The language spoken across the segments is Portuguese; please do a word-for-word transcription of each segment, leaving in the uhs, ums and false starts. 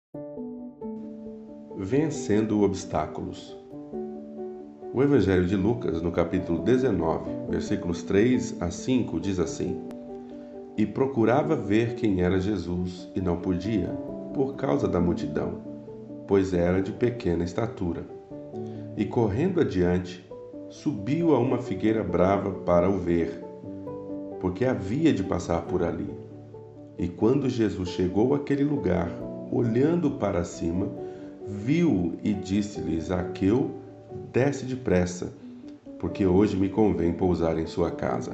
Vencendo obstáculos. O Evangelho de Lucas, no capítulo dezenove, versículos três a cinco, diz assim: E procurava ver quem era Jesus, e não podia, por causa da multidão, pois era de pequena estatura. E correndo adiante, subiu a uma figueira brava para o ver, porque havia de passar por ali. E quando Jesus chegou àquele lugar, olhando para cima, viu-o e disse-lhe: Zaqueu, desce depressa, porque hoje me convém pousar em sua casa.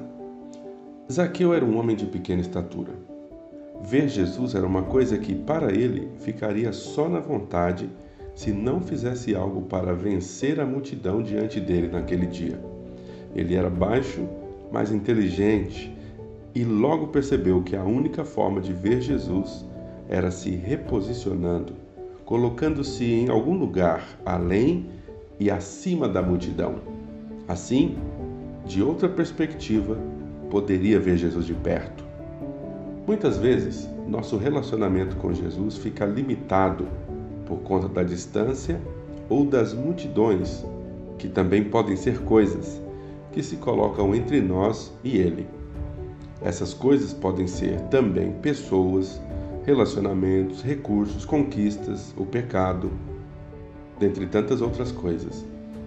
Zaqueu era um homem de pequena estatura. Ver Jesus era uma coisa que, para ele, ficaria só na vontade se não fizesse algo para vencer a multidão diante dele naquele dia. Ele era baixo, mas inteligente, e logo percebeu que a única forma de ver Jesus era se reposicionando, colocando-se em algum lugar além e acima da multidão. Assim, de outra perspectiva, poderia ver Jesus de perto. Muitas vezes, nosso relacionamento com Jesus fica limitado por conta da distância ou das multidões, que também podem ser coisas, que se colocam entre nós e Ele. Essas coisas podem ser também pessoas, relacionamentos, recursos, conquistas, o pecado, dentre tantas outras coisas.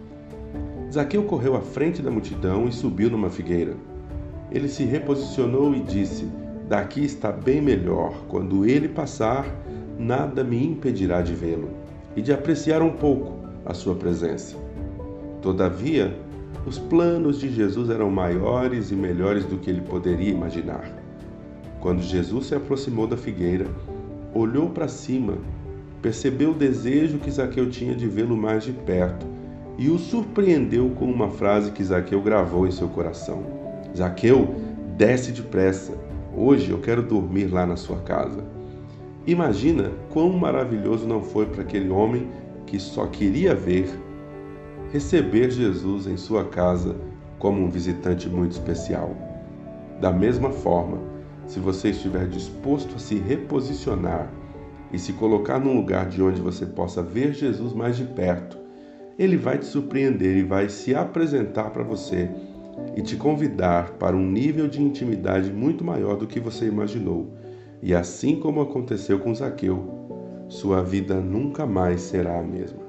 Zaqueu correu à frente da multidão e subiu numa figueira. Ele se reposicionou e disse: Daqui está bem melhor. Quando ele passar, nada me impedirá de vê-lo e de apreciar um pouco a sua presença. Todavia, os planos de Jesus eram maiores e melhores do que ele poderia imaginar. Quando Jesus se aproximou da figueira, olhou para cima, percebeu o desejo que Zaqueu tinha de vê-lo mais de perto e o surpreendeu com uma frase que Zaqueu gravou em seu coração: Zaqueu, desce depressa. Hoje eu quero dormir lá na sua casa. Imagina quão maravilhoso não foi para aquele homem que só queria ver, receber Jesus em sua casa como um visitante muito especial. Da mesma forma, se você estiver disposto a se reposicionar e se colocar num lugar de onde você possa ver Jesus mais de perto, Ele vai te surpreender e vai se apresentar para você e te convidar para um nível de intimidade muito maior do que você imaginou. E assim como aconteceu com Zaqueu, sua vida nunca mais será a mesma.